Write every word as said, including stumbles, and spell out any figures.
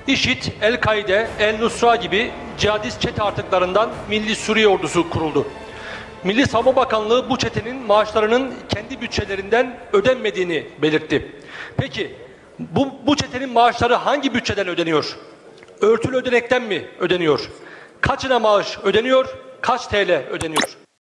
IŞİD, El-Kaide, El-Nusra gibi cihadist çete artıklarından Milli Suriye Ordusu kuruldu. Milli Savunma Bakanlığı bu çetenin maaşlarının kendi bütçelerinden ödenmediğini belirtti. Peki bu, bu çetenin maaşları hangi bütçeden ödeniyor? Örtülü ödenekten mi ödeniyor? Kaçına maaş ödeniyor? Kaç T L ödeniyor?